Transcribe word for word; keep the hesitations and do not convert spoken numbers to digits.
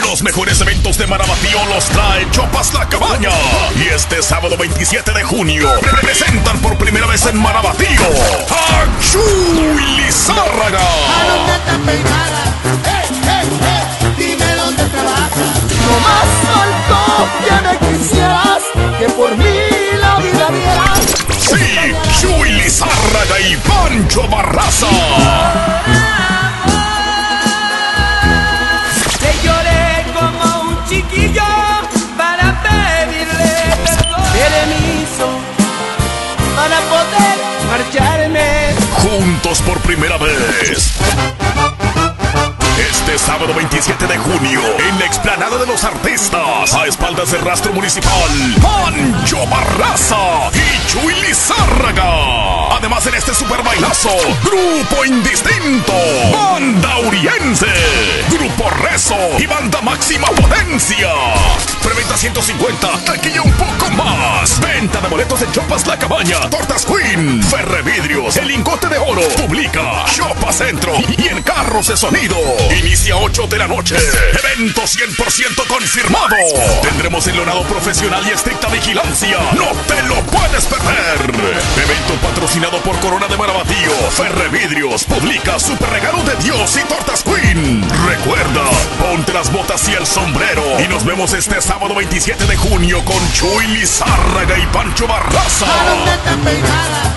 Los mejores eventos de Marabatío los trae Chopas La Cabaña. Y este sábado veintisiete de junio presentan por primera vez en Marabatío a Chuy Lizárraga. ¿A dónde estás peinada? ¡Eh, eh, eh! Dime dónde trabajas. No más alto que me quisieras, que por mí la vida dieras. Sí, Chuy Lizárraga y Pancho Barraza. Le lloré como un chiquillo para pedirle perdón, permiso para poder marcharme. Juntos por primera vez. Este sábado veintisiete de junio, en la explanada de los artistas, a espaldas del rastro municipal, Pancho Barraza y Chuy Lizárraga. Además, en este super bailazo, Grupo Indistinto, Banda Uriense, Grupo Rezo y Banda Máxima Potencia. Preventa ciento cincuenta, taquilla un poco más. Venta de boletos en Chopas La Cabaña, Tortas Queen, Ferrevidrios, El Lingote de Oro, Publica, Chopa Centro y el Carros de Sonido. Inicia ocho de la noche. Evento cien por ciento confirmado. Tendremos enlonado profesional y estricta vigilancia. No te lo puedes perder. Evento patrocinado por Corona de Marabatío, Ferrevidrios, Publica, Super Regalo de Dios y Tortas Queen. Recuerda, ponte las botas y el sombrero. Y nos vemos este sábado veintisiete de junio con Chuy Lizárraga y Pancho Barraza. ¿A dónde estás peinada?